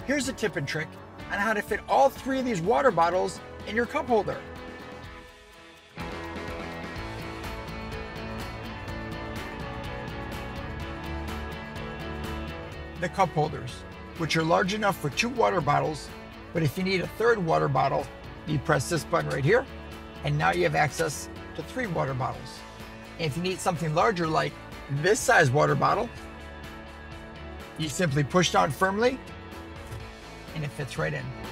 Here's a tip and trick on how to fit all 3 of these water bottles in your cup holder. The cup holders, which are large enough for 2 water bottles, but if you need a 3rd water bottle, you press this button right here, and now you have access to 3 water bottles. And if you need something larger like this size water bottle, you simply push down firmly and it fits right in.